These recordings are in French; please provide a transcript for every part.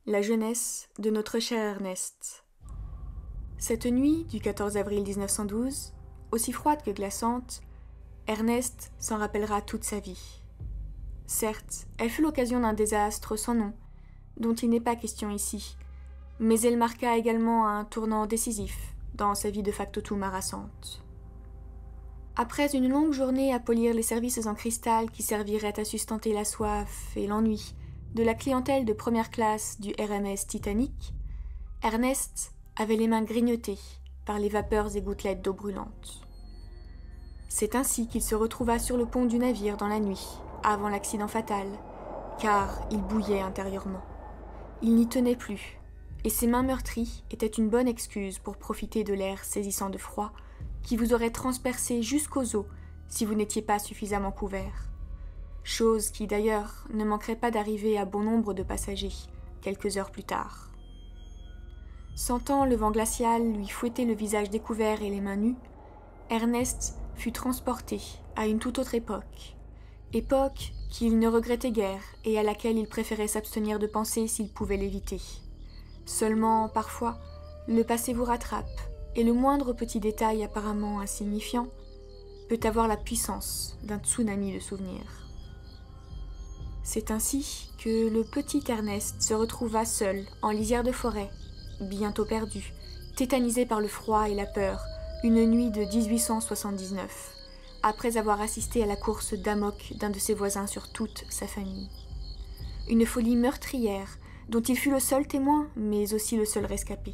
La jeunesse de notre cher Ernest. Cette nuit du 14 avril 1912, aussi froide que glaçante, Ernest s'en rappellera toute sa vie. Certes, elle fut l'occasion d'un désastre sans nom, dont il n'est pas question ici, mais elle marqua également un tournant décisif dans sa vie de factotum harassante. Après une longue journée à polir les services en cristal qui serviraient à sustenter la soif et l'ennui de la clientèle de première classe du RMS Titanic, Ernest avait les mains grignotées par les vapeurs et gouttelettes d'eau brûlante. C'est ainsi qu'il se retrouva sur le pont du navire dans la nuit, avant l'accident fatal, car il bouillait intérieurement. Il n'y tenait plus, et ses mains meurtries étaient une bonne excuse pour profiter de l'air saisissant de froid qui vous aurait transpercé jusqu'aux os si vous n'étiez pas suffisamment couvert. Chose qui d'ailleurs ne manquerait pas d'arriver à bon nombre de passagers quelques heures plus tard. Sentant le vent glacial lui fouetter le visage découvert et les mains nues, Ernest fut transporté à une toute autre époque qu'il ne regrettait guère et à laquelle il préférait s'abstenir de penser s'il pouvait l'éviter. Seulement, parfois, le passé vous rattrape, et le moindre petit détail apparemment insignifiant peut avoir la puissance d'un tsunami de souvenirs. C'est ainsi que le petit Ernest se retrouva seul en lisière de forêt, bientôt perdu, tétanisé par le froid et la peur, une nuit de 1879, après avoir assisté à la course d'amok d'un de ses voisins sur toute sa famille. Une folie meurtrière dont il fut le seul témoin, mais aussi le seul rescapé.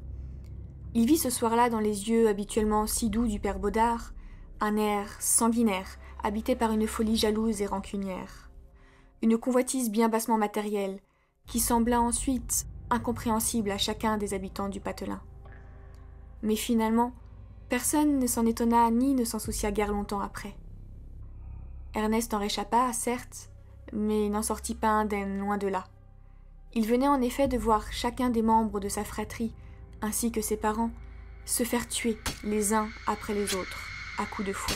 Il vit ce soir-là dans les yeux habituellement si doux du père Baudard, un air sanguinaire, habité par une folie jalouse et rancunière. Une convoitise bien bassement matérielle, qui sembla ensuite incompréhensible à chacun des habitants du patelin. Mais finalement, personne ne s'en étonna ni ne s'en soucia guère longtemps après. Ernest en réchappa, certes, mais n'en sortit pas indemne, loin de là. Il venait en effet de voir chacun des membres de sa fratrie, ainsi que ses parents, se faire tuer les uns après les autres, à coups de fouet.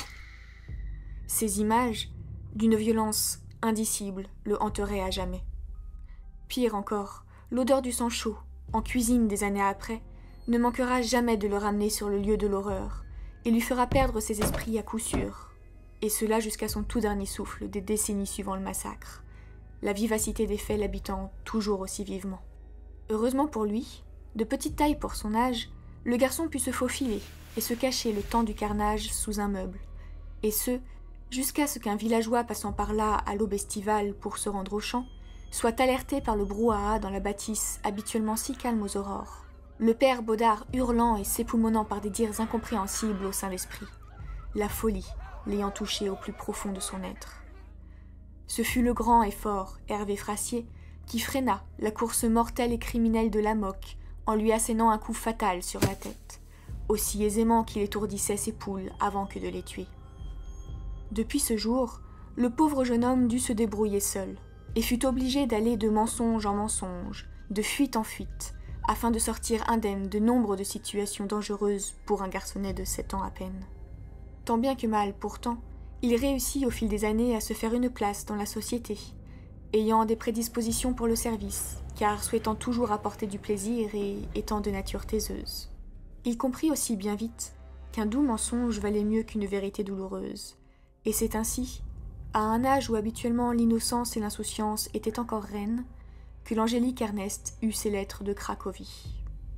Ces images, d'une violence indicible, le hanteraient à jamais. Pire encore, l'odeur du sang chaud, en cuisine des années après, ne manquera jamais de le ramener sur le lieu de l'horreur, et lui fera perdre ses esprits à coup sûr, et cela jusqu'à son tout dernier souffle des décennies suivant le massacre, la vivacité des faits l'habitant toujours aussi vivement. Heureusement pour lui, de petite taille pour son âge, le garçon put se faufiler et se cacher le temps du carnage sous un meuble, et ce, jusqu'à ce qu'un villageois passant par là à l'aube estivale pour se rendre au champ, soit alerté par le brouhaha dans la bâtisse habituellement si calme aux aurores. Le père Baudard hurlant et s'époumonnant par des dires incompréhensibles au sein d'esprit, la folie l'ayant touché au plus profond de son être. Ce fut le grand et fort Hervé Frassier qui freina la course mortelle et criminelle de l'amok en lui assénant un coup fatal sur la tête, aussi aisément qu'il étourdissait ses poules avant que de les tuer. Depuis ce jour, le pauvre jeune homme dut se débrouiller seul, et fut obligé d'aller de mensonge en mensonge, de fuite en fuite, afin de sortir indemne de nombre de situations dangereuses pour un garçonnet de 7 ans à peine. Tant bien que mal, pourtant, il réussit au fil des années à se faire une place dans la société, ayant des prédispositions pour le service, car souhaitant toujours apporter du plaisir et étant de nature taiseuse. Il comprit aussi bien vite qu'un doux mensonge valait mieux qu'une vérité douloureuse, et c'est ainsi, à un âge où habituellement l'innocence et l'insouciance étaient encore reines, que l'angélique Ernest eut ses lettres de Cracovie.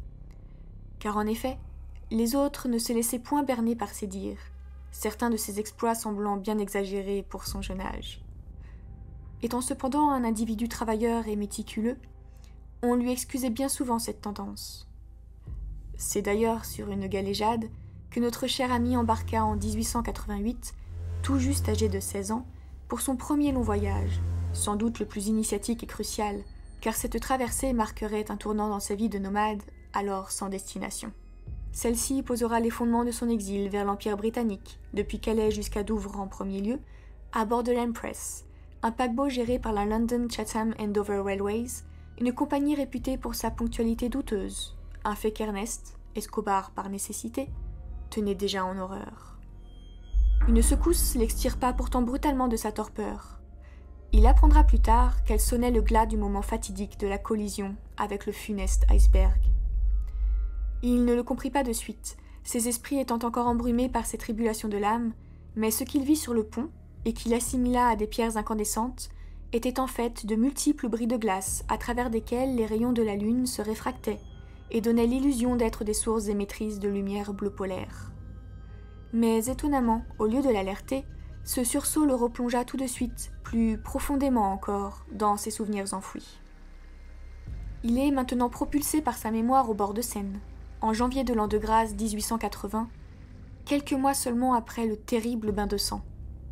Car en effet, les autres ne se laissaient point berner par ses dires, certains de ses exploits semblant bien exagérés pour son jeune âge. Étant cependant un individu travailleur et méticuleux, on lui excusait bien souvent cette tendance. C'est d'ailleurs sur une galéjade que notre cher ami embarqua en 1888, tout juste âgé de 16 ans, pour son premier long voyage, sans doute le plus initiatique et crucial, car cette traversée marquerait un tournant dans sa vie de nomade, alors sans destination. Celle-ci posera les fondements de son exil vers l'Empire britannique, depuis Calais jusqu'à Douvres en premier lieu, à bord de l'Empress, un paquebot géré par la London Chatham and Dover Railways, une compagnie réputée pour sa ponctualité douteuse, un fait qu'Ernest, Escobar par nécessité, tenait déjà en horreur. Une secousse l'extirpa pourtant brutalement de sa torpeur. Il apprendra plus tard qu'elle sonnait le glas du moment fatidique de la collision avec le funeste iceberg. Il ne le comprit pas de suite, ses esprits étant encore embrumés par ces tribulations de l'âme, mais ce qu'il vit sur le pont, et qu'il assimila à des pierres incandescentes, étaient en fait de multiples bris de glace à travers desquels les rayons de la lune se réfractaient et donnaient l'illusion d'être des sources émettrices de lumière bleu polaire. Mais étonnamment, au lieu de l'alerter, ce sursaut le replongea tout de suite, plus profondément encore, dans ses souvenirs enfouis. Il est maintenant propulsé par sa mémoire au bord de Seine, en janvier de l'an de grâce 1880, quelques mois seulement après le terrible bain de sang.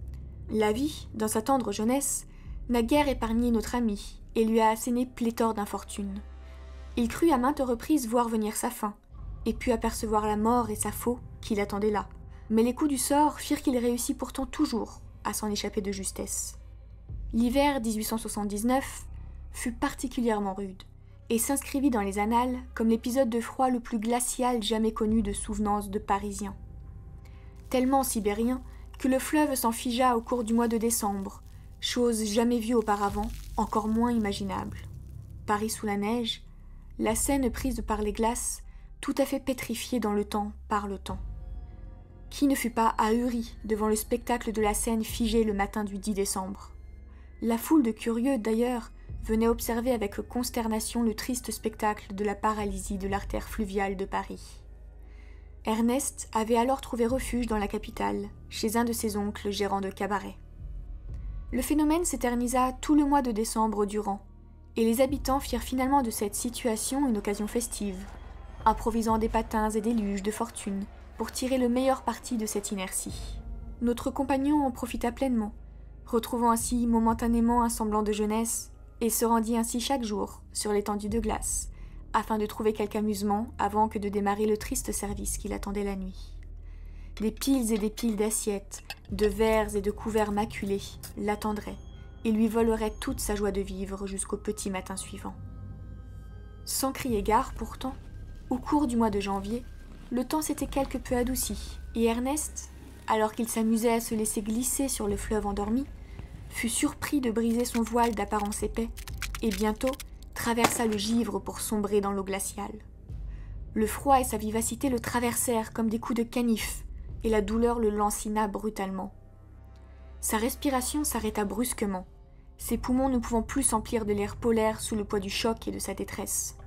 La vie, dans sa tendre jeunesse, n'a guère épargné notre ami et lui a asséné pléthore d'infortunes. Il crut à maintes reprises voir venir sa fin, et put apercevoir la mort et sa faux qui l'attendaient là. Mais les coups du sort firent qu'il réussit pourtant toujours à s'en échapper de justesse. L'hiver 1879 fut particulièrement rude, et s'inscrivit dans les annales comme l'épisode de froid le plus glacial jamais connu de souvenance de Parisiens. Tellement sibérien que le fleuve s'en figea au cours du mois de décembre, chose jamais vue auparavant, encore moins imaginable. Paris sous la neige, la Seine prise par les glaces, tout à fait pétrifiée dans le temps par le temps. Qui ne fut pas ahuri devant le spectacle de la Seine figée le matin du 10 décembre? La foule de curieux, d'ailleurs, venait observer avec consternation le triste spectacle de la paralysie de l'artère fluviale de Paris. Ernest avait alors trouvé refuge dans la capitale, chez un de ses oncles gérant de cabaret. Le phénomène s'éternisa tout le mois de décembre durant, et les habitants firent finalement de cette situation une occasion festive, improvisant des patins et des luges de fortune pour tirer le meilleur parti de cette inertie. Notre compagnon en profita pleinement, retrouvant ainsi momentanément un semblant de jeunesse, et se rendit ainsi chaque jour sur l'étendue de glace, afin de trouver quelque amusement avant que de démarrer le triste service qui l'attendait la nuit. Des piles et des piles d'assiettes, de verres et de couverts maculés l'attendraient et lui voleraient toute sa joie de vivre jusqu'au petit matin suivant. Sans crier gare pourtant, au cours du mois de janvier, le temps s'était quelque peu adouci, et Ernest, alors qu'il s'amusait à se laisser glisser sur le fleuve endormi, fut surpris de briser son voile d'apparence épais, et bientôt traversa le givre pour sombrer dans l'eau glaciale. Le froid et sa vivacité le traversèrent comme des coups de canif, et la douleur le lancina brutalement. Sa respiration s'arrêta brusquement, ses poumons ne pouvant plus s'emplir de l'air polaire sous le poids du choc et de sa détresse.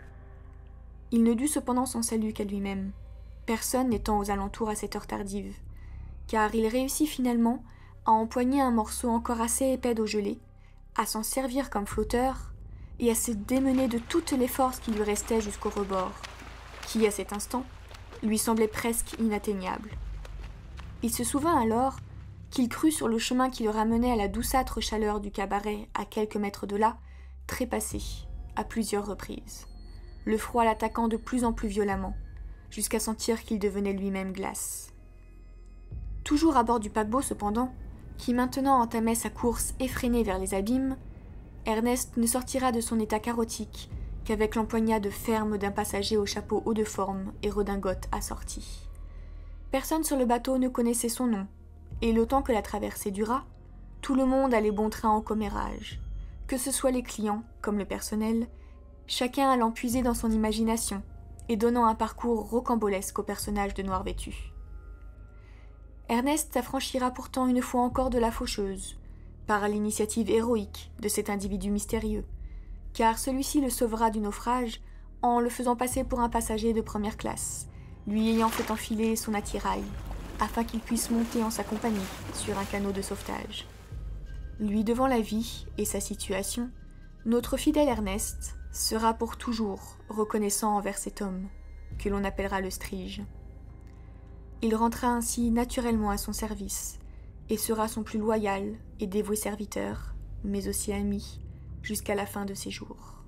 Il ne dut cependant son salut qu'à lui-même, personne n'étant aux alentours à cette heure tardive, car il réussit finalement à empoigner un morceau encore assez épais d'eau gelée, à s'en servir comme flotteur et à se démener de toutes les forces qui lui restaient jusqu'au rebord, qui, à cet instant, lui semblait presque inatteignable. Il se souvint alors qu'il crut sur le chemin qui le ramenait à la douceâtre chaleur du cabaret à quelques mètres de là, trépasser à plusieurs reprises, le froid l'attaquant de plus en plus violemment, jusqu'à sentir qu'il devenait lui-même glace. Toujours à bord du paquebot cependant, qui maintenant entamait sa course effrénée vers les abîmes, Ernest ne sortira de son état chaotique qu'avec l'empoignade ferme d'un passager au chapeau haut de forme et redingote assortie. Personne sur le bateau ne connaissait son nom, et le temps que la traversée dura, tout le monde allait bon train en commérage, que ce soit les clients comme le personnel, chacun allant puiser dans son imagination et donnant un parcours rocambolesque au personnage de noir vêtu. Ernest s'affranchira pourtant une fois encore de la faucheuse, par l'initiative héroïque de cet individu mystérieux, car celui-ci le sauvera du naufrage en le faisant passer pour un passager de première classe, lui ayant fait enfiler son attirail, afin qu'il puisse monter en sa compagnie sur un canot de sauvetage. Lui devant la vie et sa situation, notre fidèle Ernest sera pour toujours reconnaissant envers cet homme, que l'on appellera le Strige. Il rentrera ainsi naturellement à son service, et sera son plus loyal et dévoué serviteur, mais aussi ami, jusqu'à la fin de ses jours.